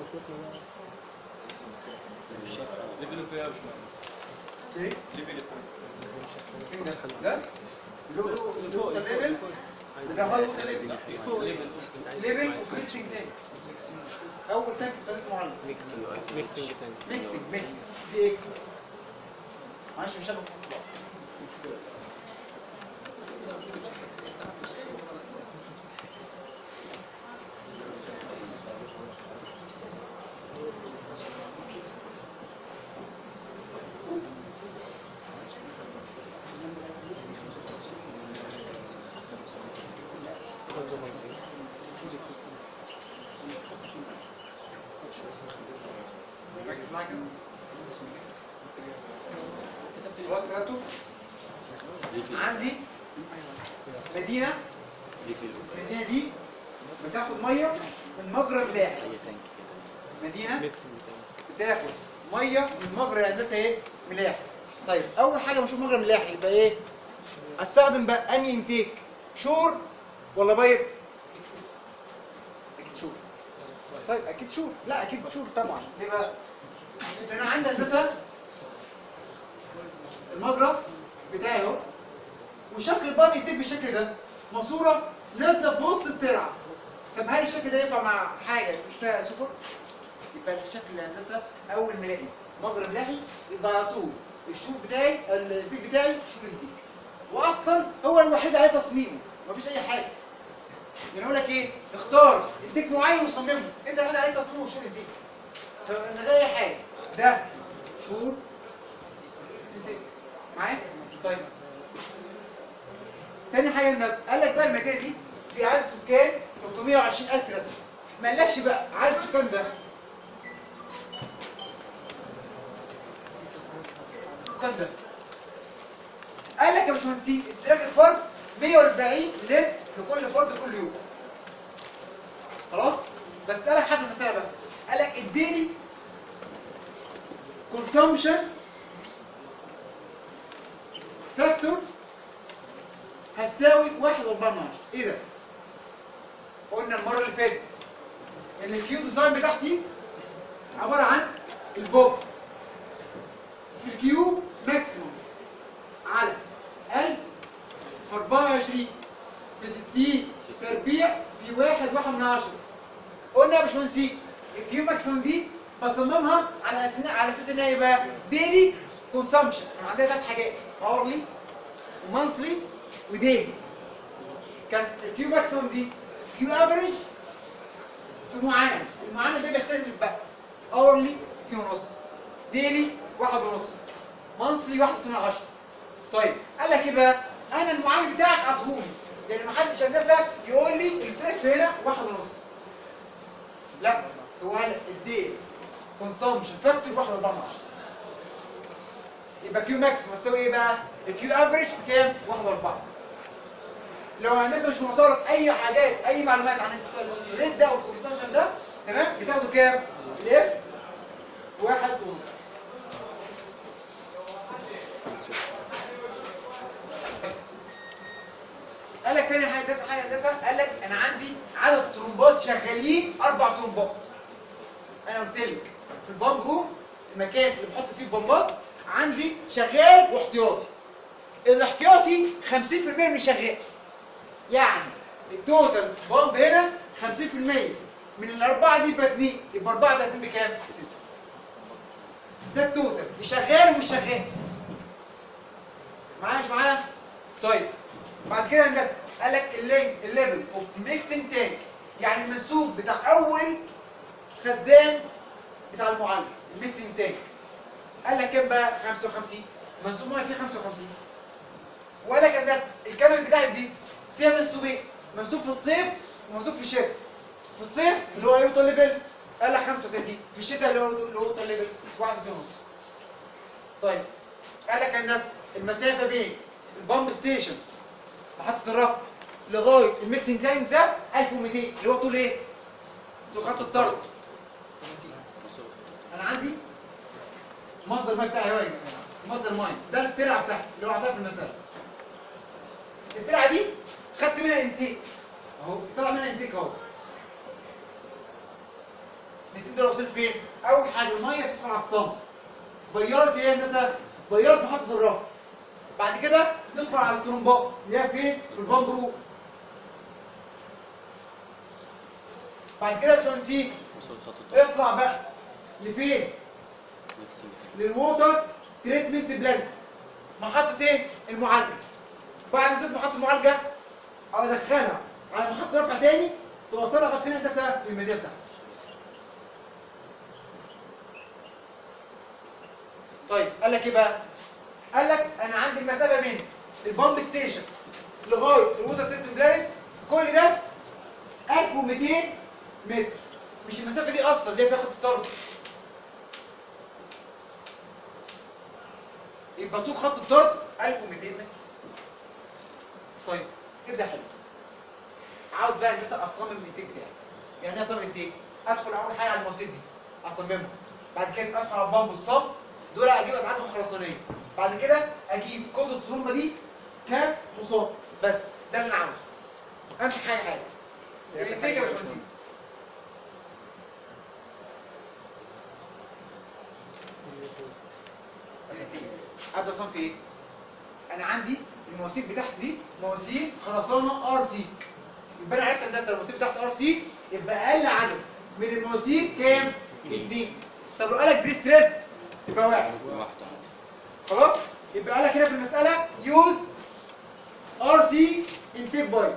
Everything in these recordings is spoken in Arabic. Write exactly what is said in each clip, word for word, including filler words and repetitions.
ليفل فيها مش ايه؟ ليفل فين ده؟ ده؟ اللي فوق الليفل ده هاي ووتر ليفل فوق ليفل ليفل اوف ميكسنج تانك اول تانك فازت معلق ميكسنج ميكسنج تانك ميكسنج ميكسنج دي اكس معلش مش هبقى ركز معايا كده خلاص كتبته عندي مدينه المدينه دي بتاخد ميه من مجرى ملاحي مدينه بتاخد ميه من مجرى الهندسه ايه ملاحي. طيب اول حاجه بشوف مجرى ملاحي يبقى ايه استخدم بقى انهي انتيك شور ولا بايب؟ اكيد شور. طيب اكيد شور. لا اكيد شور طبعا. ليه بقى؟ انا عندي هندسه المجرى بتاعي اهو وشكل الباب يتم بالشكل ده ماسوره نازله في وسط الترعه. طب هل الشكل ده ينفع مع حاجه مش فيها سفر؟ يبقى الشكل الهندسه اول ما الاقي مجرى ملاحي يبقى على طول الشور بتاعي الانتيك بتاعي شور انتيك. واصلا هو الوحيد عليه تصميمه مفيش اي حاجه. يعني اقول لك ايه؟ اختار انتيك معين وصممه، انت الوحيد عليه تصميمه وشور انتيك. فمن غير اي حاجه ده شور انتيك معايا؟ طيب تاني حاجه الناس قال لك بقى المدينه دي في عدد سكان ثلاثمائة وعشرين ألف نسمه. ما قالكش بقى عدد سكان ده السكان ده قال لك يا باشمهندسين استهلاك الفرد مائة وأربعين لتر لكل فرد كل يوم. خلاص؟ بس قال لك حاجه في المساله بقى قال لك اديني كونسامشن فاكتور هتساوي واحد وأربعة من عشرة. ايه ده؟ قلنا المره اللي فاتت ان الكيو ديزاين بتاعتي عباره عن البوب في الكيو ماكسيموم على ألف في أربعة وعشرين في ستين تربيع في واحد واحد من عشرة. قلنا يا باشمهندسين الكيو ماكسيموم دي بصممها على اساس على اساس انها يبقى ديلي كونسامشن. انا عندنا ثلاث حاجات اورلي ومانثلي وديلي. كان الكيو ماكسيموم دي كيو افريج في معامل، المعامل ده بيختلف بقى اورلي اتنين ونص، ديلي واحد ونص، مانثلي واحد واتنين من عشرة. طيب قال لك ايه بقى؟ انا المعامل بتاعك عطهولي لان ما حدش هندسه يقول لي الفرق هنا واحد ونص. لا هو قال الديلي كونسامشن فاكتور واحد وأربعة من عشرة. يبقى كيو ماكسيموم يساوي ايه بقى؟ الكيو افريج في كام؟ واحد وأربعة. لو هندسه مش معترض اي حاجات اي معلومات عن الريت ده والكونسامشن ده تمام بتاخدوا كام؟ الاف واحد ونص. قال لك تاني حاجه هندسه حاجه هندسه قال لك انا عندي عدد طرمبات شغالين اربع طرمبات. انا قلت لك في البامب روم المكان اللي بحط فيه البامبات عندي شغال واحتياطي. الاحتياطي خمسين في المية مش شغال. يعني التوتال بامب هنا خمسين في المية من الاربعه دي يبقى اتنين، يبقى اربعه زائد اتنين بكام؟ ستة. ده التوتال مش شغال ومش شغال. معايا مش معايا؟ طيب بعد كده هندسه قال لك الليفل اوف ميكسنج تانك يعني المنسوب بتاع اول خزان بتاع المعالج الميكسنج تانك. قال لك كام بقى؟ خمسة وخمسين. منسوب ميه فيه خمسة وخمسين. وقال لك هندسه الكامل بتاعتي دي فيها منسوبين، منسوب في الصيف ومنسوب في الشتاء. في الصيف اللي هو يوتر ليفل قال لك خمسة وتلاتين، في الشتاء اللي هو اللي هو يوتر ليفل واحد ونص. طيب قال لك الناس المسافه بين البامب ستيشن محطه الرفع لغايه الميكسنج تانك ده ألف ومئتين اللي هو طول ايه؟ طول خط الطرد. انا عندي مصدر الميه بتاعي هو مصدر الميه ده الترعه بتاعتي اللي هو عطاها في المسافه. الترعه دي خدت منها انتيك اهو، طلع منها انتيك اهو. الاثنين دول واصلين فين؟ اول حاجه الميه تدخل على الصمت. بيرت ايه مثلا؟ بيرت محطه الرفع. بعد كده ندخل على الطرمبات اللي هي فين؟ في البامب روم. بعد كده يا باشمهندسين اطلع بقى لفين؟ للووتر تريتمنت بلانت. محطه ايه؟ المعالجه. بعد ما تدخل محطه المعالجه ادخلها على محطه رفع تاني توصلها لغايه فين هندسه؟ المدينه بتاعتي. طيب قال لك ايه بقى؟ قال لك انا عندي المسافه من البامب ستيشن لغايه الووتر تريتمنت بلانت كل ده ألف ومئتين متر. مش المسافه دي اصلا اللي هي فيها خط الطرد. يبقى طول خط الطرد ألف ومئتين متر. طيب كده حلو. عاوز بقى هندسه اصمم الانتاج بتاعي. يعني ايه اصمم الانتاج؟ ادخل اول حاجه على المواسير دي اصممها. بعد كده ادخل على البامب والصب دول اجيب ابعادهم خرسانيه. بعد كده اجيب كود الترومبه دي كام حصان. بس ده اللي انا عاوزه. امسك حاجه حاجه. الانتاج يا باشمهندس. ابدا اصمم في ايه؟ انا عندي المواسير بتاعتي دي مواسير خرسانه ار سي. يبقى انا عرفت هندسه المواسير بتاعتي ار سي يبقى اقل عدد من المواسير كام؟ اثنين. طب لو قالك بريست ريست يبقى واحد. خلاص؟ يبقى قالك هنا في المساله يوز ار سي انتيك بايب.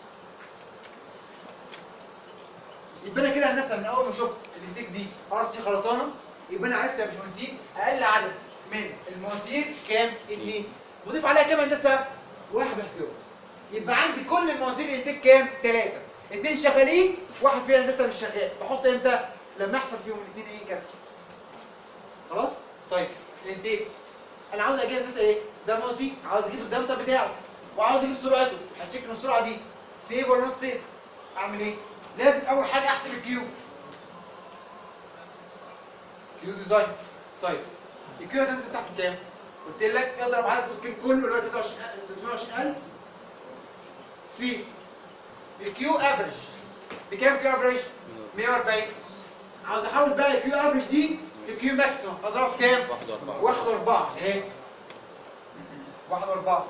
يبقى انا كده هندسه من اول ما شفت الانتيك دي ار سي خرسانه يبقى انا عرفت يا باشمهندسين اقل عدد من المواسير كام؟ اثنين. وضيف عليها كام هندسه؟ واحد احتياط. يبقى عندي كل المواسير الانتاج كام؟ ثلاثة. اثنين شغالين، واحد فيها هندسه مش شغال. بحط امتى؟ لما يحصل فيهم الاثنين ايه؟ كسر. خلاص؟ طيب الانتاج انا عاوز اجيب هندسه ايه؟ ده مواسير، عاوز اجيب الدمتر بتاعه وعاوز اجيب سرعته. هتشيك ان السرعه دي سيف ولا نص سيف؟ اعمل ايه؟ لازم اول حاجه احسب الكيو. كيو ديزاين. طيب الكيو هتنزل تحت كام؟ قلت لك اضرب عدد السكان كله اللي هو ثلاثمئة وعشرين ألف في الكيو افريج. بكام كيو افريج؟ مئة وأربعين. عاوز احول بقى الكيو افريج دي لكيو ماكسيمم. اضربها في كام؟ واحد وأربعة. اهي واحد وأربعة.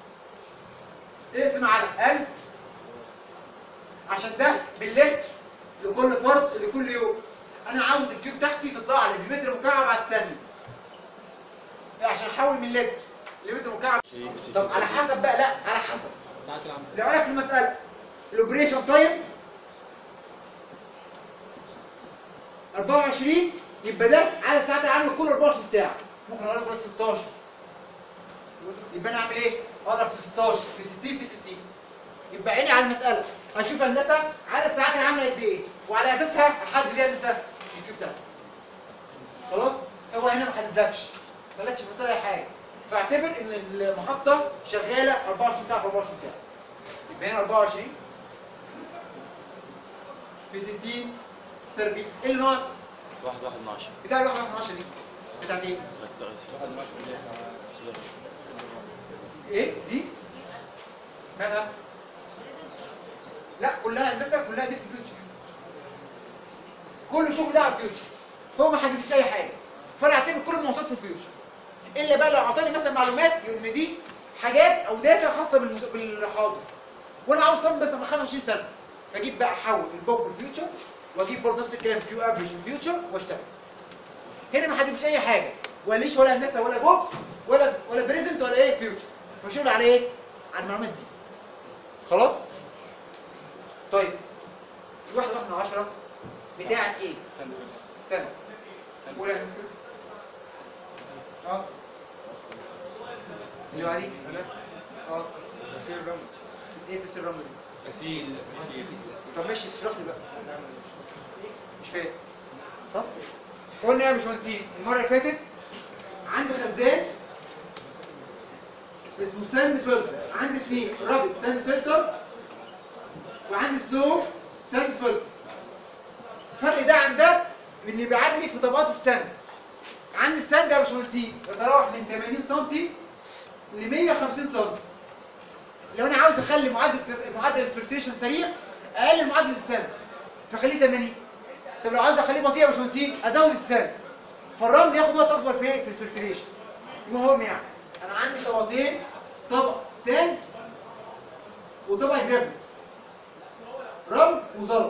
اقسم على ألف عشان ده باللتر لكل فرد لكل يوم. انا عاوز الكيو بتاعتي تطلع لي بمتر مكعب على الثانيه. عشان احول من لتر لمتر مكعب. طب على حسب بقى، لا على حسب ساعات العمل. لو قالك في المساله الاوبريشن تايم أربعة وعشرين يبقى ده عدد ساعات العمل كل أربعة وعشرين ساعه. ممكن اقول لك ستاشر. يبقى انا اعمل ايه؟ اضرب في ستاشر في ستين في ستين. يبقى عيني على المساله هشوف هندسه عدد ساعات العمل قد ايه وعلى اساسها احدد ايه هندسه الكيو بتاعتي. خلاص؟ هو هنا ما حددلكش، ما قالكش في المساله اي حاجه. فاعتبر ان المحطه شغاله أربعة وعشرين ساعه في أربعة وعشرين ساعه. يبقى هنا أربعة وعشرين في ستين تربيع. ايه اللي ناقص؟ واحد واحد من عشرة. بتاع الواحد واحد من عشرة دي بتاعت ايه؟ بس ايه دي؟ مالها؟ لا كلها هندسه، كلها دي في الفيوتشر. كل شغل ده على الفيوتشر. هو ما حددش اي حاجه. فانا اعتبر كل المعطيات في الفيوتشر. الا بقى لو اعطاني مثلا معلومات يقول ان دي حاجات او داتا خاصه بالحاضر. وانا عاوز صمم بس من خمسة وعشرين سنه. فاجيب بقى احول البوب في الفيوتشر واجيب برضه نفس الكلام كيو افريج في الفيوتشر واشتغل. هنا ما حددش اي حاجه، ولا ليش ولا هندسه ولا بوب ولا ولا بريزنت ولا ايه فيوتشر. فشغل على ايه؟ على المعلومات دي. خلاص؟ طيب الواحد واحد من عشرة بتاعت ايه؟ سنة. السنه. قول يا نسكت. اه اللي بعديه؟ اه تسير الرمل. ايه تسير الرمل دي؟ غسيل. طب ماشي اشرح لي بقى. مش فاهم. صح؟ قلنا يا باشمهندسين المره اللي فاتت عندي خزان اسمه ساند فلتر. عندي اثنين رابط ساند فلتر وعندي سلو ساند فلتر. الفرق ده عن ده من اللي بيبعت لي في طبقات الساند. عندي الساند يا باشمهندسين بيتراوح من ثمانين سم ل مئة وخمسين سم. لو انا عاوز اخلي معدل معدل الفلتريشن سريع اقلل معدل الساند فخليه ثمانين. طب لو عايز اخليه بطيء يا باشمهندسين ازود الساند، فالرمل ياخد وقت اكبر فين؟ في الفلتريشن. المهم يعني انا عندي طبقتين، طبق ساند وطبق جرافيت، رمل وزلط.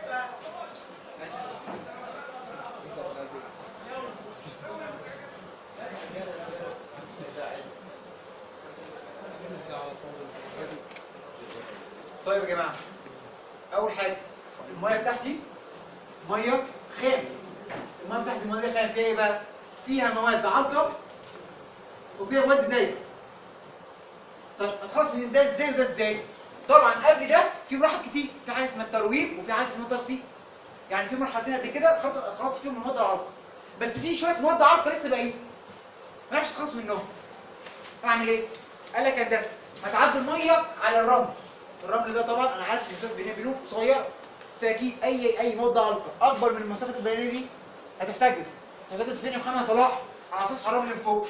طيب يا جماعه، اول حاجه الميه بتاعتي ميه خام. الميه بتاعتي الميه خام فيها ايه بقى؟ فيها مواد علقه وفيها مواد زايده. طب اتخلص من ده ازاي وده ازاي؟ طبعا قبل ده في مراحل كتير، في حاجه اسمها الترويب وفي حاجه اسمها الترسيب. يعني في مرحلتين قبل كده خلاص فيهم المواد العالقه، بس في شويه مواد علقه لسه باقيين ما ينفعش تخلص منهم. اعمل ايه؟ قال لك هندسه هتعدي الميه على الرمل. الرمل ده طبعا انا عارف المسافه بينه وبينه قصيره، فاكيد اي اي مواد علقه اكبر من المسافه البينيه دي هتحتجز. هتحتجز فين يا محمد صلاح؟ على سطح الرمل من فوق.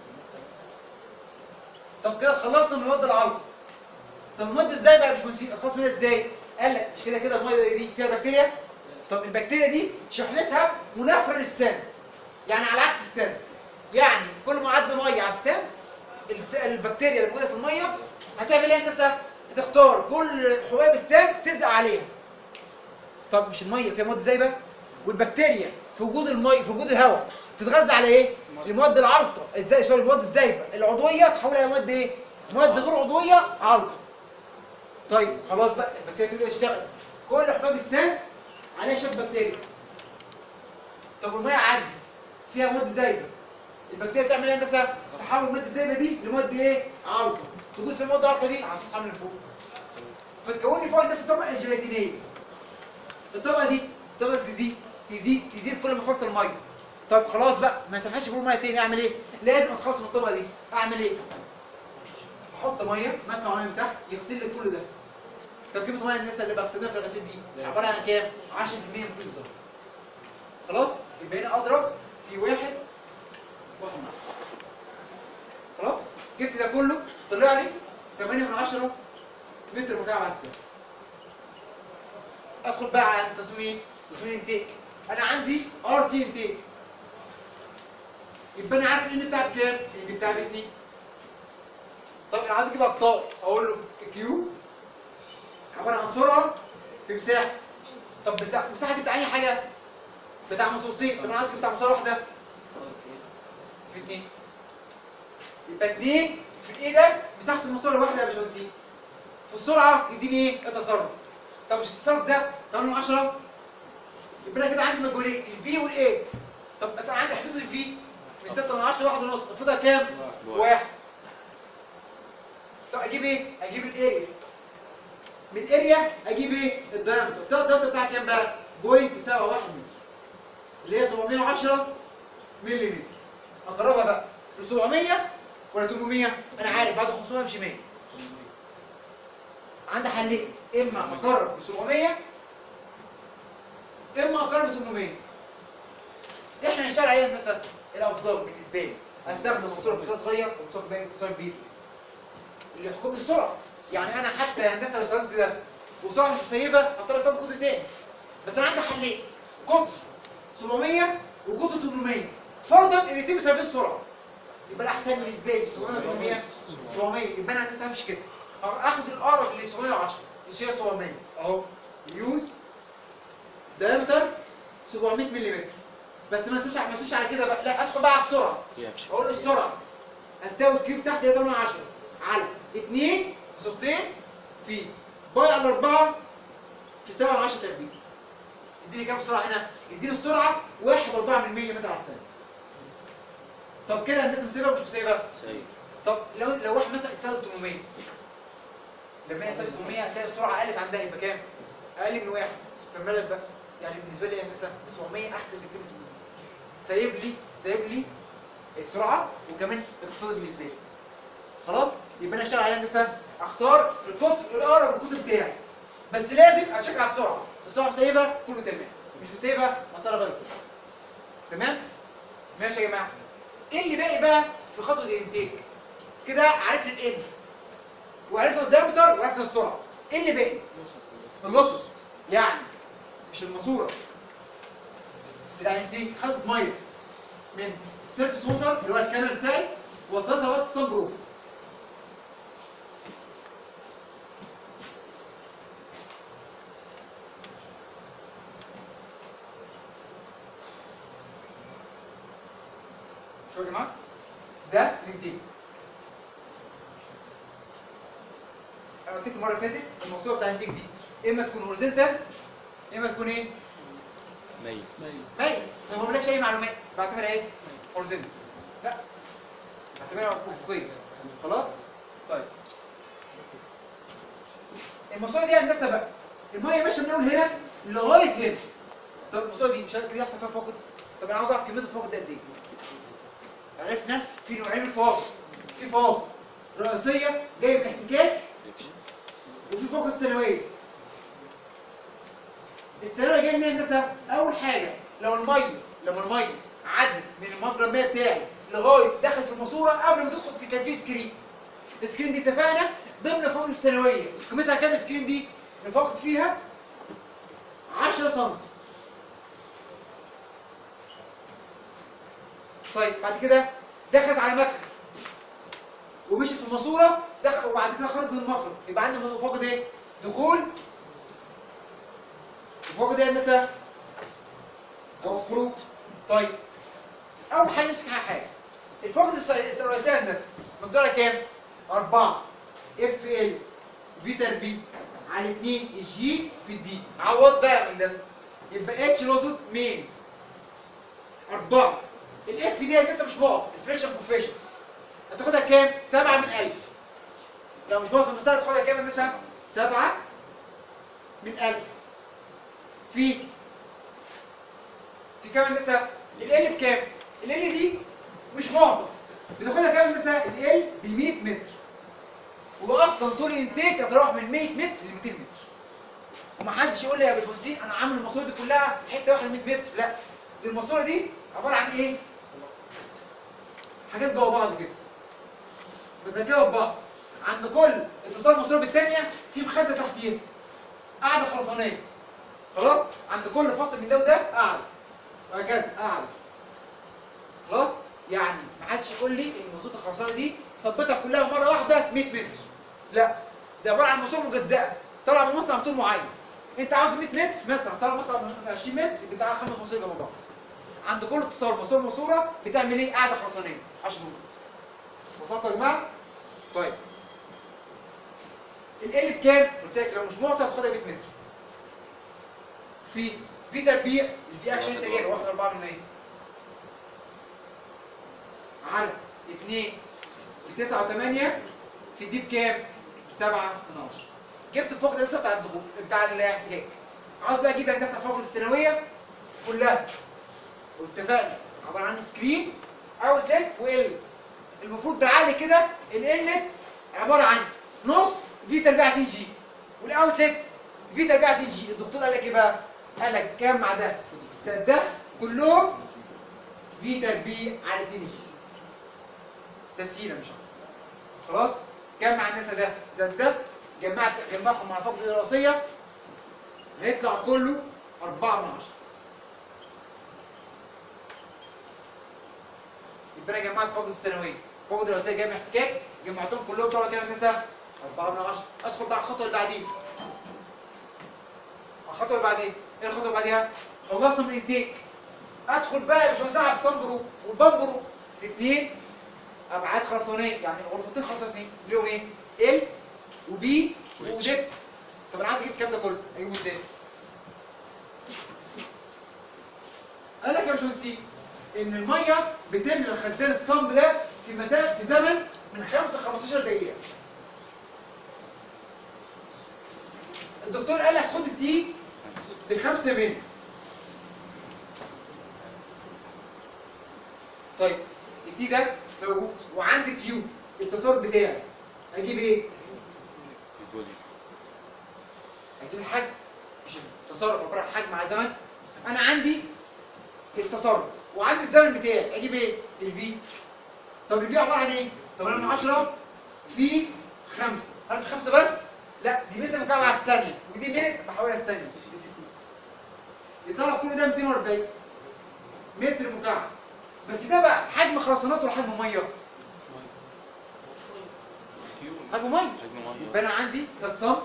طب كده خلصنا من المواد العالقه. طب المواد ازاي بقى يا باشمهندس؟ اخلص منها ازاي؟ قال لك مش كده كده الميه دي فيها بكتيريا. طب البكتيريا دي شحنتها منافره للسند، يعني على عكس السند. يعني كل ما عدى ميه على السند البكتيريا اللي موجوده في الميه هتعمل ايه هندسه؟ هتختار كل حبيب السند تلزق عليها. طب مش الميه فيها مواد زايبه؟ والبكتيريا في وجود الميه في وجود الهواء تتغذى على ايه؟ المواد العالقه، ازاي سوري المواد الزايبه العضويه تحولها الى مواد ايه؟ مواد غير عضويه عالقه. طيب خلاص بقى البكتيريا تبدا تشتغل، كل حباب السند عليها شويه بكتيريا. طب والميه عادي فيها مواد زايبه، البكتيريا تعمل ايه يا هندسه؟ تحول الماده الزايبه دي لمواد ايه؟ عالقه، تكون في المواد العالقه دي على سطح من فوق، فتكون لي فوق هندسه طبقه جيلاتينيه. الطبقه دي طبقه تزيد تزيد تزيد كل ما فضت الميه. طب خلاص بقى ما يسمحش بقول ميه تاني، اعمل ايه؟ لازم اتخلص من الطبقه دي. اعمل ايه؟ احط ميه مدفع ميه من تحت يغسل لي كل ده. طب كميه الميه الناس اللي بغسلها في الغسيل دي عباره عن كام؟ عشرة بالمية من كل ذره. خلاص؟ يبقى هنا اضرب في واحد واحد من عشرة. خلاص؟ جبت ده كله طلع لي ثمانية من عشرة متر مكعب على الثانية. ادخل بقى على تصميم تصميم انتيك. انا عندي ار سي انتيك، يبقى انا عارف الان بتاع بكام؟ الان بتاع باتنين. طب انا عايز اجيب اقطار، اقول له كيو عباره عن سرعه في مساحه. طب مساحه المساحه دي بتاع اي حاجه؟ بتاع ماسورتين. طب انا عايز اجيب بتاع ماسوره واحده في اتنين، يبقى اتنين في الايه ده مساحه الماسوره الواحده يا باشمهندسين. في السرعه يديني ايه؟ التصرف. طب مش التصرف ده ثمانية من عشرة؟ يبقى انا كده عندي مجهولين الفي والايه. طب بس انا عندي حدود الفي من ستة من عشرة واحد ونص، المفروض كام؟ واحد. طب اجيب ايه؟ اجيب الاريا. من الاريا اجيب ايه؟ الدايمتر. طب الدايمتر بتاعها كام بقى؟ بوينت سبعة واحد متر، اللي هي سبعمية وعشرة مللي متر. اقربها بقى ل سبعمية ولا تمنمية؟ انا عارف بعد خمسمية امشي مية. عندي حلين، اما اقرب ل سبعمية اما اقرب ل تمنمية. احنا هنشتغل عليها هندسه الافضل بالنسبه لي استخدم ماسوره بقطار صغير وماسوره بقطار كبير اللي يحكم لي السرعه. يعني انا حتى هندسه لو استخدمت ده وسرعه مش مسيبه هضطر استخدم قطر تاني. بس انا عندي حلين، قطر سبعمية وقطر تمنمية، فرضا ان الاثنين مساويين السرعه. يبقى الاحسن بالنسبه لي سبعمية تمنمية سبعمية. يبقى انا هندسه همشي كده، اخد الاقرب ل سبعمية وعشرة مش هي سبعمية اهو. يوز دايمتر سبعمية مللي متر. بس ما انساش ما انساش على كده بقى، لا ادخل بقى على السرعه. اقول له السرعه هتساوي الكيوب تحت هي ثمانية من عشرة على اتنين صورتين في باي على اربعة في سبعة من عشرة تربيع. يديني كام سرعه هنا؟ يديني السرعه واحد فاصلة أربعة من مية متر على الثانيه. طب كده الناس مسيبه ومش مسيبه؟ سيب. طب لو لو واحد مثلا استخدم تمنمية، لما يستخدم تمنمية هتلاقي السرعه قلت عندها يبقى كام؟ اقل من واحد. فالملل بقى يعني بالنسبه لي هندسه سبعمية احسن بكتير من تمنمية. سايب لي سايب لي السرعه وكمان اقتصادي بالنسبه لي. خلاص؟ يبقى انا اشتغل على هندسه اختار القطر الاقرب للقطر بتاعي. بس لازم اشيك على السرعه، السرعه مسيبه كله تمام، مش مسيبه اضطر اغير. تمام؟ ماشي يا جماعه. ايه اللي باقي بقى في خطوه الانتاج؟ كده عرفنا الام وعرفنا الدايمتر وعرفنا السرعه. ايه اللي باقي؟ اللصص، يعني مش الماسوره. بتاع الانتيك خدت ميه من السيرفس ووتر اللي هو الكانال بتاعي وصلتها لغايه الصن بروف. شوفوا يا جماعه ده الانتيك. انا قلت لكم المره اللي فاتت الموضوع بتاع الانتيك دي اما تكون هوريزونتال اما تكون ايه؟ ميت ميت. ما بقولكش اي معلومات، بعتبرها ايه؟ هوريزونتال. لا بعتبرها افقيه. خلاص؟ طيب الماسوره دي هندسه بقى، الميه ماشيه من اول هنا لغايه هنا. طب الماسوره دي مش عارف دي يحصل فيها فقد؟ طب انا عاوز اعرف كميه الفقد ده قد ايه؟ عرفنا في نوعين من الفواقد، في فواقد رئيسيه جايه من احتكاك وفي فوق الثانويه. الثانويه جايه منين هندسه؟ اول حاجه لو الميه لما الميه عدت من المجرى المائي بتاعي لغايه دخل في الماسوره قبل ما تدخل في كان في سكرين. السكرين دي اتفقنا ضمن فوق الثانويه، قيمتها كام السكرين دي؟ الفقد فيها عشرة سم. طيب بعد كده دخلت على مدخل ومشيت في الماسوره دخل وبعد كده خرج من المخرج، يبقى عندي فوق ايه؟ دخول فوق ده هندسه او خروج. طيب اول حاجه نمسك حاجه الفوق الرئيسيه هندسه مقدارها كام؟ أربعة اف ال في تربيع على اتنين الجي في الدي. عوض بقى يا هندسه يبقى اتش لوسز مين؟ أربعة. الاف دي هندسه مش بعد الفريكشن كوفيشنت هتاخدها كام؟ سبعة من ألف. لو مش بعد في المسألة هتاخدها كام هندسه؟ سبعة من ألف. في في كام هندسه؟ ال بكام؟ ال دي مش معضل بتاخدها كام هندسه؟ ال ب مية متر. واصلا طول الانتيك هتروح من مية متر ل ميتين متر. ومحدش يقول لي يا باشمهندسين انا عامل الماسوره دي كلها حته واحده مية متر، لا دي الماسوره دي عباره عن ايه؟ حاجات جوه بعض كده متركبه ببعض. عند كل اتصال الماسوره بالثانيه في مخده تحتيها قاعده خرسانيه. خلاص؟ عند كل فاصل من ده وده قاعده وهكذا قاعده. خلاص؟ يعني ما حدش يقول لي ان الماسوره الخرسانه دي ثبتها كلها مره واحده مية متر. لا ده عباره عن ماسوره مجزأه طالعه من مصنع بطول معين. انت عاوز مية متر مثلا طالع مصنع من عشرين متر بتاع خمس ماسوره جنب بعض. عند كل اتصال ماسوره ماسوره بتعمل ايه؟ قاعده خرسانيه عشان نقط. وصلتوا يا جماعه؟ طيب ال بكام؟ قلت لك لو مش معطى هتاخدها مية متر. في في تربيع الفي اكشن سريع واحد أربعة من مية على اتنين في تسعة وتمانية في دي بكام؟ سبعة من عشرة. جبت الفوق الهندسه بتاع الدخول بتاع الاحتكاك. عاوز بقى اجيب هندسه الفوق الثانويه كلها. واتفقنا عباره عن سكرين اوتلت وانلت. المفروض بعالي كده الانلت عباره عن نص في تربيع اتنين جي والاوتلت في تربيع اتنين جي. الدكتور قال لك ايه بقى؟ قال لك كام مع ده؟ زائد ده كلهم في تربيع على اتنين جي. تسهيله مش اكتر. خلاص؟ كام مع الناس ده؟ زائد ده جمعت جمعهم مع الفقد الرئيسيه هيطلع كله أربعة من عشرة. يبقى انا جمعت فقد الثانويه، فقد الرئيسيه جاي من احتكاك، جمعتهم كلهم طلعوا كام الناس؟ أربعة من عشرة. ادخل بقى الخطوه اللي بعديها. الخطوه اللي بعديها، ايه الخطوه اللي بعديها؟ خلصنا من الانتيك. ادخل بقى مش هنساعد على الصنبرو والبامبرو الاثنين ابعاد خرسانيه، يعني غرفتين خرسانتين ليهم ايه؟ ال وبي ودبس. طب انا عايز اجيب الكلام ده كله، اجيبه ازاي؟ قال لك يا باشمهندسين ان الميه بتملى الخزان الصنب ده في مسافه في زمن من خمسة ل خمستاشر دقيقه. الدكتور قال لك خد الدي بخمسة بنت. طيب الدي ده موجود وعندي كيو التصور بتاعي اجيب ايه؟ الفوليوم. اجيب الحجم مش التصرف عباره عن حجم على زمن. انا عندي التصرف وعندي الزمن بتاعي اجيب ايه؟ الفي. طب الفي عباره عن ايه؟ تمانية من عشرة في خمسة. هل في خمسة بس؟ لا دي متر مكعب على الثانيه ودي متر بحولها الثانيه ب ستين. يطلع كل ده ميتين وأربعين. متر مكعب. بس ده بقى حجم خرسانات ولا حجم ميه؟ حجم ميه. يبقى انا عندي ده الصمت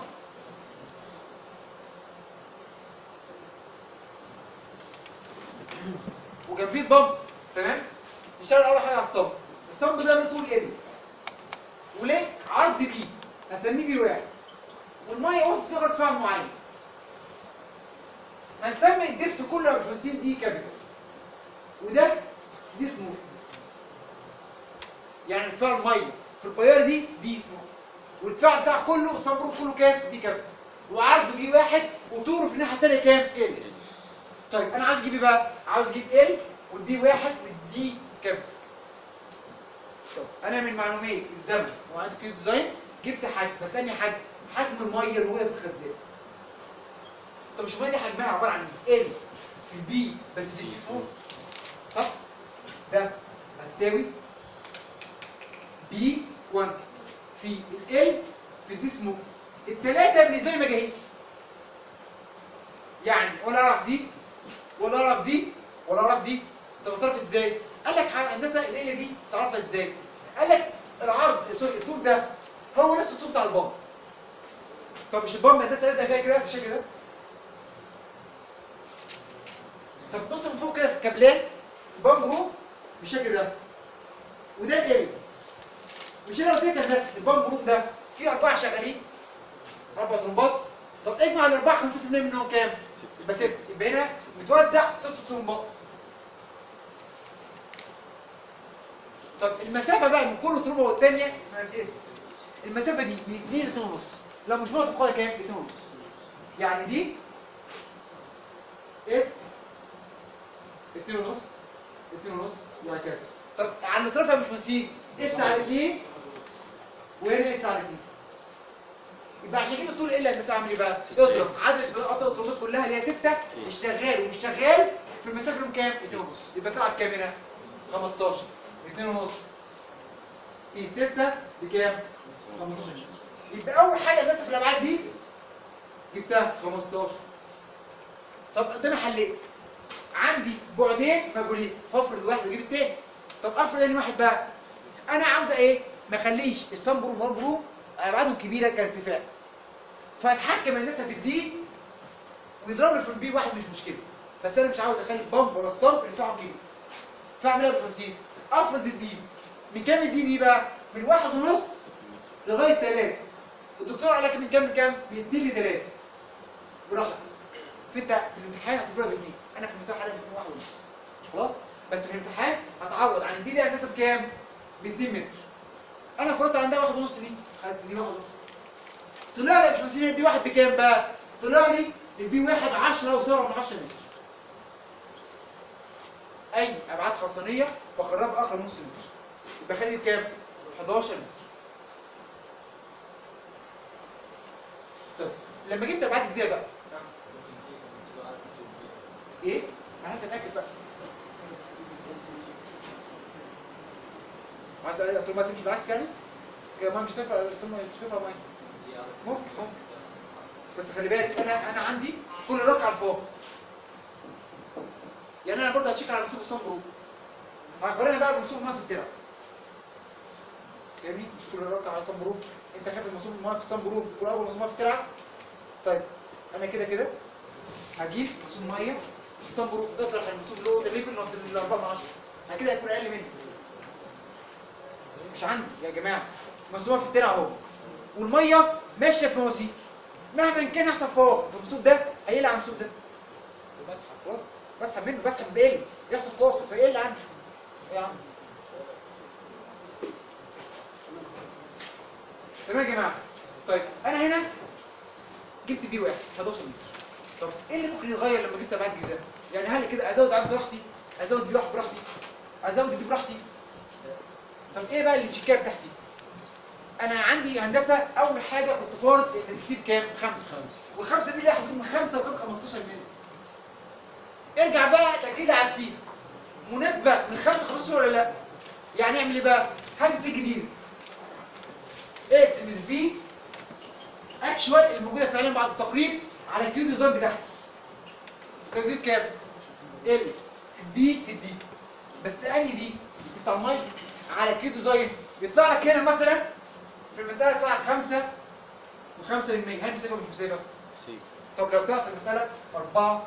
وجنبيه البمب. تمام؟ نشتغل اول حاجه على الصمت. الصمت ده له طول ال وليه عرض بي، هسميه بي واحد، والميه وصلت فيها ارتفاع معين. هنسمي الدبس كله يا باشمهندسين دي كابيتال، وده دي سمول. يعني ارتفاع الميه في البيار دي دي سمول، والارتفاع بتاع كله صبره كله كام؟ دي كابيتال، وعرضه بي واحد، وطوله في الناحيه الثانيه كام؟ ال. طيب انا عاوز اجيب ايه بقى؟ عاوز اجيب ال والبي واحد والدي كابيتال. طب انا من معلومات الزمن ومعلومات الكيو ديزاين جبت حجم، بس انهي حجم؟ حجم الميه الموجوده في الخزان. طب مش الميه دي حجمها عباره عن ايه؟ ال في البي بس في الدي سمول، صح؟ ده هتساوي بي واحد في ال في الدي سمول. الثلاثه بالنسبه لي مجاهيل، يعني ولا اعرف دي ولا اعرف دي ولا اعرف دي. طب اتصرف ازاي؟ قال لك هندسه ال دي تعرفها ازاي؟ قال لك العرض سوري الطول ده هو نفس الطول بتاع البامب. طب مش البامب هندسه لازقه فيها كده بالشكل ده؟ طب بص من فوق كده في الكابلات، البامب اهو بالشكل ده، وده الارز. مش انا قلت لك هندسه البامب روم ده فيه اربعه شغالين، اربع طرمبات. طب اجمع الاربعه خمسين في المية منهم كام؟ يبقى ستة. يبقى هنا متوزع ست طرمبات. طب المسافه بقى من كل طرمبه والثانيه اسمها اس اس. المسافه دي من اتنين ل اتنين ونص. لو مش موافق القاعده كام؟ اتنين ونص. يعني دي اس اتنين ونص اتنين ونص وهكذا. طب على الاطراف مش ماشيين اس على اتنين وهنا اس على اتنين. يبقى عشان اجيب الطول ال هندسه اعمل ايه بقى؟ اضرب عدد قطع الطرمبات كلها اللي هي ستة، الشغال ومش شغال في المسافه لهم كام؟ اتنين ونص. يبقى طلعت كام هنا؟ خمستاشر. اتنين ونص في ستة بكام؟ خمستاشر. يبقى اول حاجه هندسه في الابعاد دي جبتها خمستاشر. طب قدامي حلين، عندي بعدين مجهولين، فافرض واحد واجيب التاني. طب افرض ان واحد بقى انا عاوزه ايه؟ ما اخليش الصنبر والمربرو ابعادهم كبيره كارتفاع، فاتحكم هندسه في الدي ويضرب لي في البي واحد مش مشكله، بس انا مش عاوز اخلي البامب ولا الصنب ارتفاعهم كبير. فاعمل ايه يا باشمهندسين؟ افرض الدي من كام الدي دي بقى؟ من واحد ونص لغايه ثلاثه. الدكتور قال لك من كام لكام؟ من اتنين لثلاثه. براحتك. فانت في الامتحان هتفرق باثنين، انا في المساحه حاليا من واحد ونص. خلاص؟ بس في الامتحان هتعوض عن الدي دي هندسه بكام؟ ب اتنين متر. انا فرضت عندها واحد ونص دي، خدت دي واحد ونص. طلع لي يا باشمهندسين البي واحد بكام بقى؟ طلع لي البي واحد عشرة وسبعة من عشرة متر. اي ابعاد خرسانيه بخرجها باخر نص متر. يبقى خلي بكام؟ حداشر متر. طيب لما جبت ابعاد جديده بقى ايه؟ انا عايز اتاكد بقى. عايز الطول ما تمشي بالعكس يعني؟ كده ما مش تنفع الطول مش تنفع ميه. ممكن ممكن. بس خلي بالك انا انا عندي كل ركعه الفوق. يعني انا برضه هشيك على منسوب الصنبرو. هقارنها بقى بمنسوب الميه في الترع. فاهمني؟ مش كل ركعه على صنبرو، انت خايف منسوب الميه في الصنبرو تكون اول منسوب الميه في الترع. طيب انا كده كده هجيب منسوب ميه في الصنبرو، اطرح المنسوب اللي هو ده ليفل ال اربعة من عشرة، كده هيكون اقل منه. مش عندي يا جماعه منسوبها في الترع اهو، والميه ماشيه في مواسير، مهما كان يحصل فوق في المنسوب ده هيقلع على المنسوب ده. بسحب خلاص، بسحب منه، بسحب بقل يحصل فوق فيقل عندي. ايه يا عم؟ تمام يا جماعه. طيب انا هنا جبت بي واحد حداشر متر. طب ايه اللي ممكن يتغير لما جبت ابعاد جديده؟ يعني هل كده ازود عدد براحتي؟ ازود بي واحد براحتي؟ ازود دي براحتي؟ طب ايه بقى الشيكات بتاعتي؟ انا عندي هندسه اول حاجه كنت فارض الترتيب كام؟ خمسه. والخمسه دي ليها حدود من خمسه لغايه خمستاشر متر. ارجع بقى تاكد على التي مناسبه من خمسه ل خمستاشر ولا لا؟ يعني اعمل ايه بقى؟ هات التي الجديده. اقسم في اكشوال الموجوده فعلا بعد التقريب على الكيو ديزاين بتاعتي. التقريب كام؟ ال البي في الدي. بس انهي دي؟ بتاع المايك على كيو ديزاين يطلع لك هنا مثلا في المساله طلعت خمسة وخمسة بالمية، هل مسيبها مش مسيبها؟ سيب. طب لو طلعت في المساله أربعة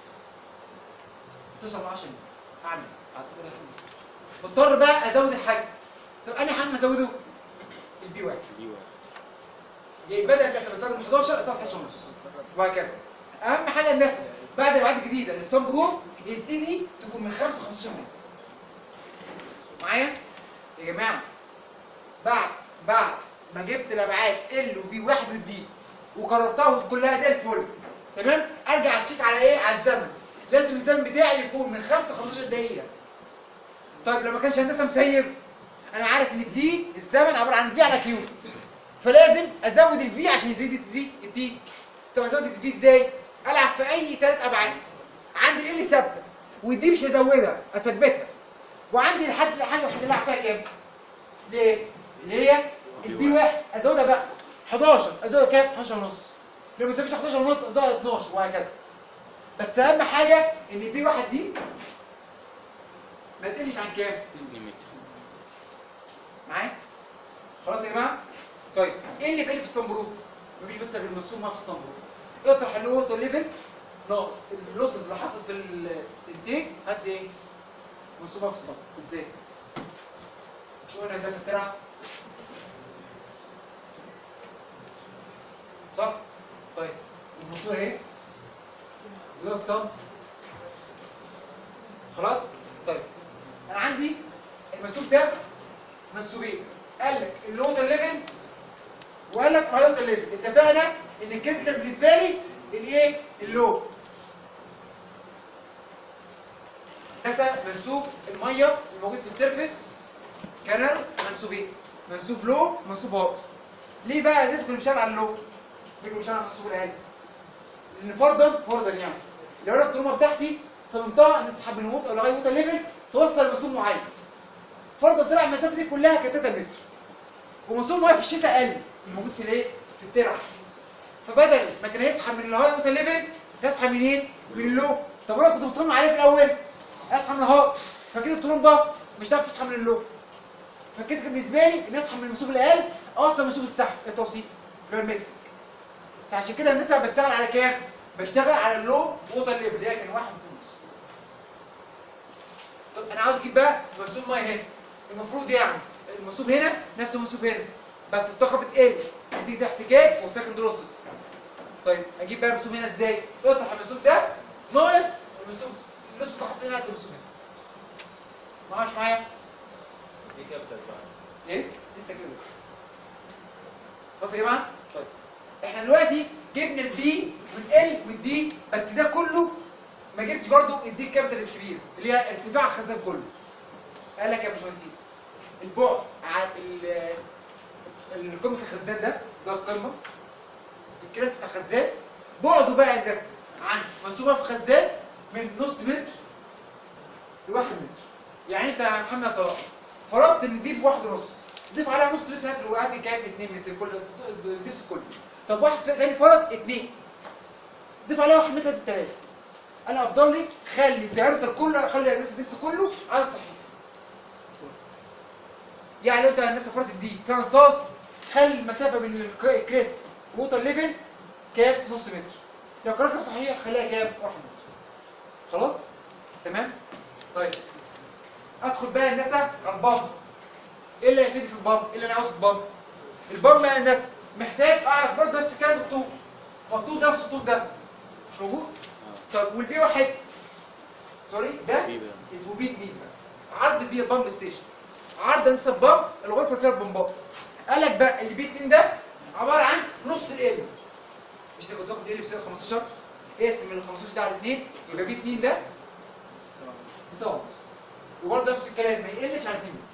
تسعة من عشرة اعمل اعتبرها خمسة. بضطر بقى ازود الحجم. طب انهي حجم ازوده؟ البي واحد. دي واحد. يعني بدل الهندسه بستخدم احداشر استخدم احداشر ونص وهكذا. اهم حاجه الهندسه بعد الابعاد الجديده للصن برو يبتدي تكون من خمسة ل خمستاشر متر. معايا؟ يا جماعه بعد بعد ما جبت الابعاد ال وبي واحد والدي وقررتها كلها زي الفل تمام؟ ارجع اتشيك على ايه؟ على الزمن. لازم الزمن بتاعي يكون من خمسة ل خمستاشر دقيقه. طيب لو ما كانش هندسه مسيف انا عارف ان الدي الزمن عباره عن في على كيو، فلازم ازود الفي عشان يزيد الدي الدي. طب ازود الفي ازاي؟ العب في اي ثلاث ابعاد. عندي ال ثابته والدي مش هزودها اثبتها، وعندي الحد حاجه واحده العب فيها كام؟ ليه؟ اللي هي البي واحد ازودها بقى احداشر، ازودها كام؟ احداشر ونص. لو ما سابتش احداشر ونص ازودها اتناشر وهكذا. بس اهم حاجه ان البي واحد دي ما تقلش عن كام؟ اتنين متر. معايا؟ خلاص يا جماعه؟ طيب ايه اللي بيقل في الصنبرو؟ مفيش بس غير مرسوم ما في الصنبرو. اطرح الووتر ليفل ناقص اللوسز اللي حصل في الانتيك هات لي ايه؟ مرسومه في الصنبرو. ازاي؟ مش قلنا هندسه بتلعب؟ صح؟ طيب المرسومه ايه؟ ده الصنبرو. خلاص؟ طيب انا عندي المنسوب ده منسوبين. قال لك اللوتر ليفل وقال لك هايوتر ليفل. اتفقنا ان الكريتيكال بالنسبه لي الايه؟ اللو. مثلا منسوب الميه الموجود في السيرفيس كانال منسوبين، منسوب لو منسوب هاي. ليه بقى الناس كانوا بيشتغل على اللو؟ ليه كانوا بيشتغل على المنسوب العالي؟ لان فرضا فرضا يعني لو انا الترومه بتاعتي صممتها ان تسحب من الووتر لغايه ووتر ليفل توصل لمنسوب معين. فرضا طلع المسافه دي كلها كانت تلاتة متر. ومنسوب الميه في الشتاء قل الموجود في الايه؟ في الترع. فبدل ما كان هيسحب من الهاي ووتر ليفل هيسحب منين؟ من اللو. طب انا كنت مصمم عليه في الاول اسحب من الهاي، فكده الترومبه مش هتعرف تسحب من اللو. فكده كان بالنسبه لي ان اسحب من المنسوب الاقل اوصل منسوب السحب التوصيل اللي هو الميكسنج. فعشان كده الناس بشتغل على كام؟ بشتغل على اللو ووتر ليفل اللي هي كان واحد ونص. طب انا عاوز اجيب بقى منسوب ميه هنا. المفروض يعني المنسوب هنا نفس المنسوب هنا بس الطاقه بتقل نتيجه احتكاك وسكند لوسز. طيب اجيب بقى المنسوب هنا ازاي؟ اطرح المنسوب ده ناقص المنسوب اللوسز اللي حاصلين قد المنسوب هنا. معاش معايا؟ دي كابتن بقى. ايه؟ لسه كده. خلاص يا جماعه؟ طيب احنا دلوقتي جبنا البي والال والدي بس ده كله ما جبتش برضو الدي الكابيتال الكبير اللي هي ارتفاع الخزان كله. قال لك يا باشمهندسين البعد عن قمه الخزان ده ده القمه الكراسي بتاع الخزان بعده بقى هندسه عن منسوبه في الخزان من نص متر لواحد متر. يعني انت يا محمد صلاح فرضت ان دي بواحد ونص ضيف عليها نص متر هات وقعد كام؟ اتنين متر كل الدبس كله. طب واحد تاني فرض اتنين ضيف عليها واحد متر تلاته. انا افضل لي خلي الدايمتر كله خلي الناس الدبس كله عدد صحيح. يعني لو انت الناس فرضت دي فيها انصاص خلي المسافه بين الكريست ووتر ليفل كام؟ نص متر. لو كان صحيح خليها كام؟ واحد متر. خلاص؟ تمام؟ طيب ادخل بقى هندسه على البامب. ايه اللي هيفيدني في البامب؟ ايه اللي انا عاوزه في البامب؟ البامب يا هندسه محتاج اعرف برضه نفس الكلام بالطول. مكتوب ده نفس الطول ده مش موجود؟ طب والبي واحد سوري ده اسمه بي اتنين بقى. عرض بي بامب ستيشن. عرض هندسه البامب الغرفه فيها البمبات. قال لك بقى اللي بي اتنين ده عباره عن نص ال. مش انت كنت واخد ال بسالب خمستاشر؟ اقسم ال خمستاشر ده على اتنين يبقى بي اتنين ده بيساوي وبرضه نفس الكلام ما يقلش عن اتنين.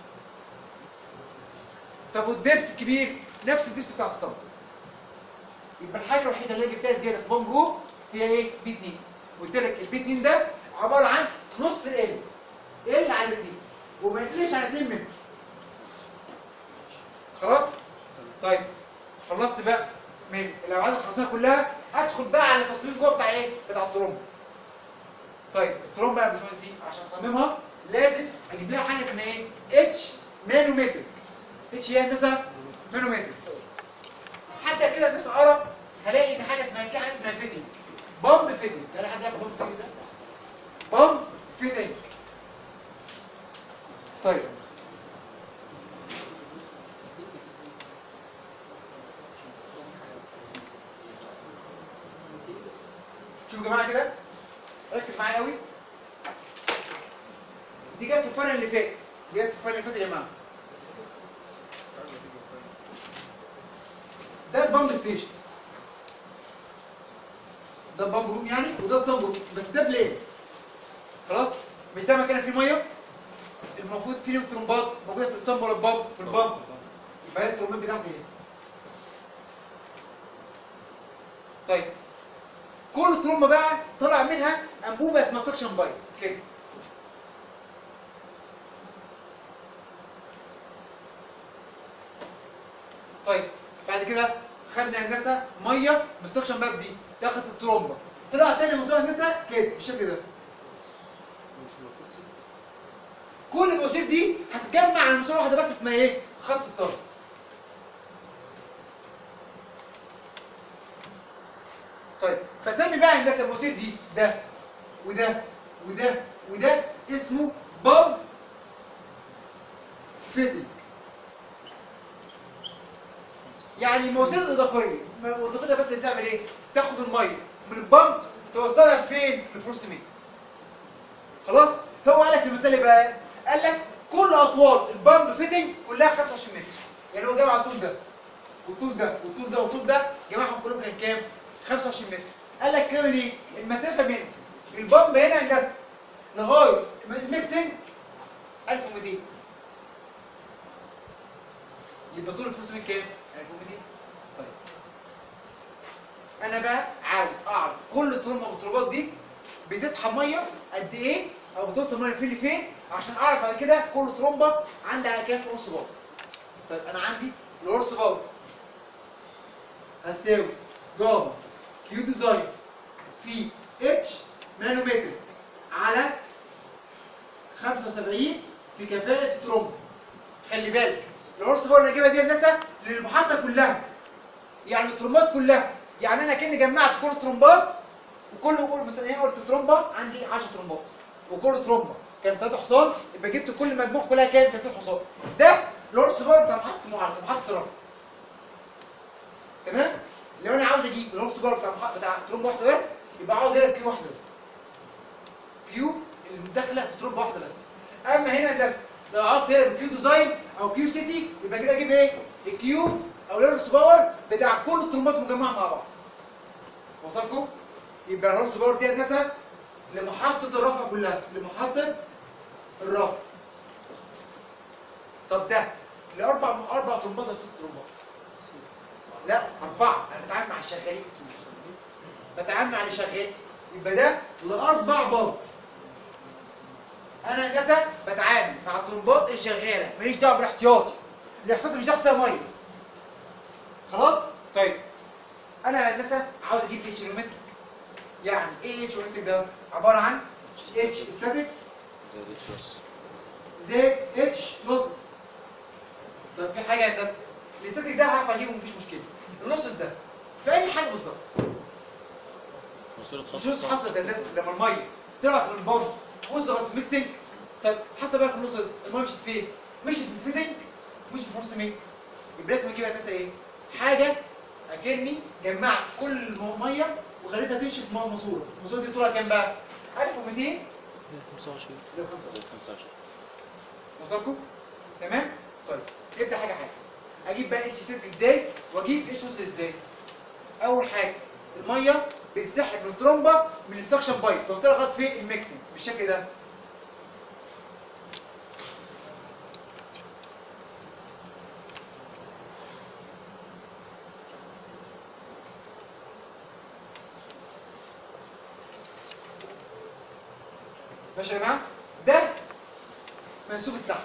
طب والدبس الكبير نفس الدبس بتاع الصمت. يبقى الحاجه الوحيده اللي جبتها زياده في بامب رو هي ايه؟ بي اتنين. قلت لك البي اتنين ده عباره عن نص ال ال على اتنين وما يقلش عن اتنين متر. خلاص؟ طيب خلصت بقى من الابعاد الخاصه كلها ادخل بقى على التصميم جوه بتاع ايه؟ بتاع الترومبه. طيب الترومبه يا باشمهندسين عشان اصممها لازم اجيب لها حاجه اسمها ايه؟ اتش مانومتريك. اتش هي هندسه مانومتريك. حتى كده الناس اقرا هلاقي ان حاجه اسمها في حاجه اسمها فيتنج. بامب فيتنج، هل حد يعرف بامب فيتنج ده؟ بامب فيتنج. طيب شوفوا يا جماعه كده، ركز معايا قوي. دي جت في الفرن اللي فات، دي جت في الفرن اللي فات يا جماعه. ده البامب ستيشن، ده البامب روم يعني، وده الصامب روم، بس ده بلين. خلاص؟ مش ده مكان فيه ميه؟ المفروض فيه ترومبات موجوده في الصامب ولا البامب؟ في البامب. يبقى هي الترومبات بتاعته ايه؟ طيب كل ترومبه بقى طلع منها انبوبه اسمها سكشن بايب كده. طيب بعد كده خدنا هندسه ميه من السكشن بايب دي دخلت الترومبه، طلع تاني موضوع هندسه كده بالشكل ده. كل المواسير دي هتتجمع على مواسير واحده بس اسمها ايه؟ خط الضغط. طيب بسمي بقى هندسه المواسير دي ده وده وده وده اسمه بامب فيتنج. يعني المواسير الاضافيه وظيفتها بس اللي تعمل ايه؟ تاخد الميه من البامب توصلها فين؟ للفورس مين. خلاص؟ هو قال لك في المثال ايه بقى؟ قال لك كل اطوال البامب فيتنج كلها خمسة وعشرين متر. يعني هو جمع الطول ده والطول ده والطول ده والطول ده جمعهم كلهم كان كام؟ خمسة وعشرين متر. قال لك كمان ايه؟ المسافه بين البامب هنا هندسه لغايه الميكسنج ألف ومئتين. يبقى طول الفورس مين كام؟ ألف ومئتين. طيب انا بقى عاوز اعرف كل ترومبه من الترومبات دي بتسحب ميه قد ايه او بتوصل ميه فين لفين عشان اعرف بعد كده كل ترومبه عندها كام قرص باور. طيب انا عندي القرص باور هتساوي جاما كيو ديزاين في اتش مانومتر على خمسة وسبعين في كفاءة الترومبه. خلي بالك القرص باور اللي هجيبها دي هندسه للمحطه كلها، يعني الترومبات كلها. يعني انا كاني جمعت كل الترومبات وكل كل مثلا ايه قلت ترومبه عندي عشرة ترومبات وكل ترومبه كان ثلاثة حصان، يبقى جبت كل مجموع كلها كام؟ ثلاثة حصان. ده القرص باور بتاع محطه المعالجه محطه الرفع. تمام؟ لو انا عاوز اجيب القرص باور بتاع محطه بتاع ترومبه واحده بس يبقى اقعد هنا كيو واحده بس. كيو اللي متداخله في ترومبه واحده بس. اما هنا ده لو قعدت هنا بكيو ديزاين او كيو سيتي يبقى كده اجيب ايه؟ الكيو او القرص باور بتاع كل الترومبات مجمعه مع بعض. وصلكم؟ يبقى القرص باور دي هندسه لمحطة الرفع كلها، لمحطة الرفع. طب ده لأربع أربع ترومبات ولا ست ترومبات؟ لا أربعة، أنا بتعامل مع الشغالين. بتعامل مع اللي شغال، يبقى ده لأربع بامب. أنا هندسة بتعامل مع الترومبات الشغالة، ماليش دعوة بالاحتياطي. الاحتياطي مش داخل فيها مية. خلاص؟ طيب أنا هندسة عاوز أجيب اتش. يعني ايه اتش اومتريك ده؟ عباره عن اتش ستاتيك زائد اتش لوس زائد اتش لوس. طيب في حاجه يا هندسه الاستاتيك ده هعرف اجيبه مفيش مشكله. اللوسز ده في اي حاجه بالظبط. اللوسز حصلت يا هندسه لما الميه طلعت من البامب وصلت ميكسنج. طيب حصل بقى في اللوسز الميه مشيت فين؟ مشيت في الفيزنج مشيت في فورس مين؟ يبقى لازم اجيب يا هندسه ايه؟ حاجه اكني جمعت كل الميه وخليتها تمشي في ماسوره. الماسوره دي طولها كام بقى؟ ألف ومئتين خمسة وعشرين زائد زائد خمسة وعشرين. وصلكم؟ تمام؟ طيب ابدا حاجه حاجه. اجيب بقى اتش سيرك ازاي؟ واجيب اتش اوس ازاي؟ اول حاجه الميه بتسحب من الترومبه من السكشن بايب توصلها لغايه فين؟ الميكسنج بالشكل ده. ماشي يا جماعه؟ ده منسوب السحب.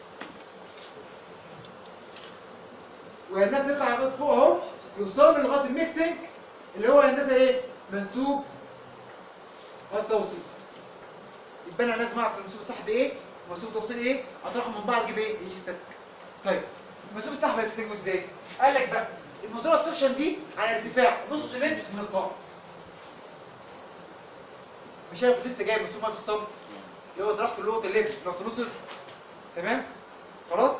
والناس يطلع يقعد فوق اهو يوصلوا لغايه الميكسنج اللي هو الناس ايه؟ منسوب التوصيل. يبقى انا لازم اعرف منسوب السحب ايه ومنسوب التوصيل ايه، اطرحهم من بعض اجيب ايه؟ ايجي ستاتيك. طيب منسوب السحب هتسجله ازاي؟ قال لك بقى الماسوره السكشن دي على ارتفاع نص متر من القاع. مش انا كنت لسه جايب منسوب ميه في الصم اللي هو طرحته اللي هو الليفت بلس نص، تمام؟ خلاص؟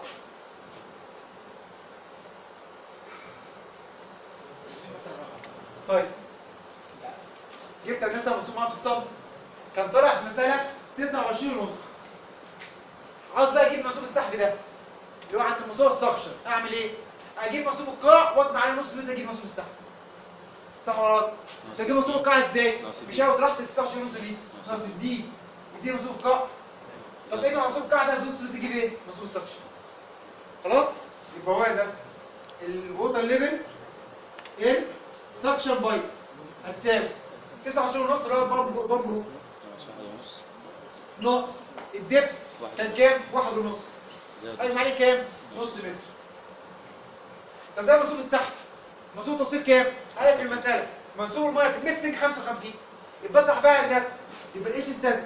طيب جبت هندسه منسوب ميه في الصم كان طالع في مساله تسعة وعشرين ونص. عاوز بقى اجيب منسوب السحب ده اللي هو عند المستوى السكشن، اعمل ايه؟ اجيب منسوب القاع واجمع على نص متر اجيب منسوب السحب. صح ولا غلط؟ تجيب منسوب القاع ازاي؟ مش انا طرحت تسعة وعشرين ونص دي ناقص الدي يديني منسوب القاع. طب اجمع منسوب القاع ده نص متر تجيب ايه؟ منسوب السكشن. خلاص؟ يبقى هو بس الووتر ليفل ان سكشن بايب هتساوي تسعة وعشرين ونص اللي هو بامب بامب رو ونص ناقص الدبس كان كام؟ واحد ونص. زائد اجمع عليه كام؟ نص متر. طب ده منسوب السحب. منسوب التوصيل كام؟ قال لك في المساله منسوب الميه في الميكسنج خمسة وخمسين. يبقى اطرح بقى الناس يبقى الايش ستاند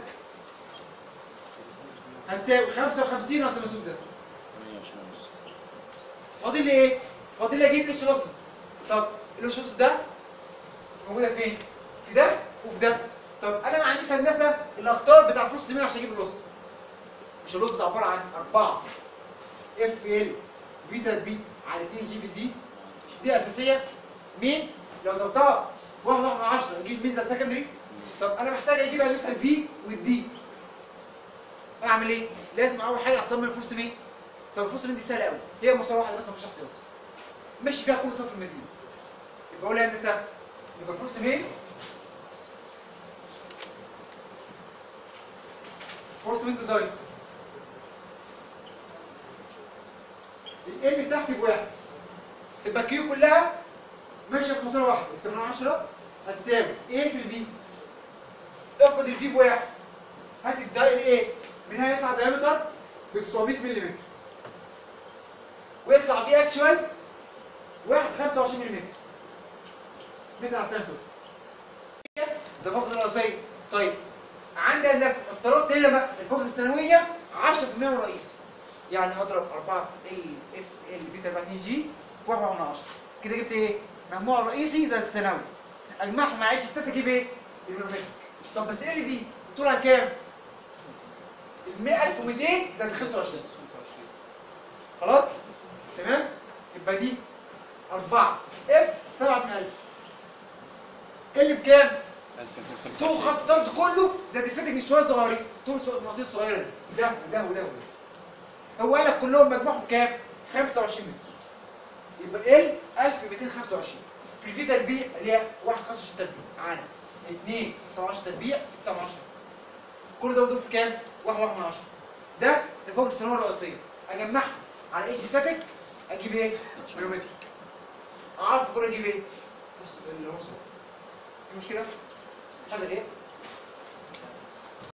هتساوي خمسة وخمسين ناقص المنسوب ده. ثمانية وعشرين ونص. فاضل لي ايه؟ فاضل لي اجيب ايش لوسس. طب الايش لوسس ده موجوده فين؟ في ده وفي ده. طب انا ما عنديش هندسه الاخطار بتاع فلوس مين عشان اجيب اللوسس. مش اللوسس ده عباره عن أربعة اف ال في تربيع على اتنين جي في الدي. دي اساسيه. مين؟ لو ضربتها في واحد واحد من عشرة اجيب مين زي السكندري. طب انا محتاج اجيب هندسه الفي والدي. اعمل ايه؟ لازم اول حاجه اصمم الفلوس مين. طب الفلوس مين دي سهله قوي، هي مستوى واحده بس مفيش احتياطي. ماشي فيها كل صف المدريس. يبقى اقول لها هندسه يبقى الفلوس مين؟ فورس مين ديزاين. الام تحت بواحد. تبقى كيو كلها ماشيه في مسار واحد، تمانية عشرة هتساوي ايه في الفي. افرض الفي بواحد، هات الدايل ايه؟ من هنا يطلع دايمتر ب تسعمية مللي ويطلع فيه اكشوال واحد خمسة وعشرين مللي متر على السنسور. زي الفقره الرئيسيه. طيب عندي الناس افترضت هنا بقى الفقره الثانويه عشرة في المية من الرئيسي. يعني هضرب أربعة في ال اف ال بيتا أربعة واتنين جي في واحد من عشرة. كده جبت ايه؟ مجموع رئيسي زي الثانوي. اجمعهم مع اتش ستات اجيب ايه؟ الميرومتريك. طب بس ال دي طولها كام؟ ال ألف ومئتين زائد خمسة وعشرين. خلاص؟ تمام؟ يبقى دي أربعة اف سبعة من ألف. ال بكام؟ ألف ومئتين وخمسة طول وعشرين. خط طرد كله زائد الفتنج شويه صغيرين، طول المقاصير الصغيره دي ده وده وده وده. هو قال لك كلهم مجموعهم كام؟ خمسة وعشرين متر. يبقى ال ألف ومئتين وخمسة وعشرين في الفي تربيع اللي هي واحد خمسة وعشرين تربيع عن اتنين في تسعة عشر تربيع في تسعة من عشرة. كل ده بيضيف في كام؟ واحد واحد من عشرة. ده لفوق الثانويه الرئيسيه. اجمعهم على ايش ستاتيك اجيب ايه؟ ميرومتريك. اعرف كل اجيب ايه؟ اللي هو في مشكله؟ حاجه ايه؟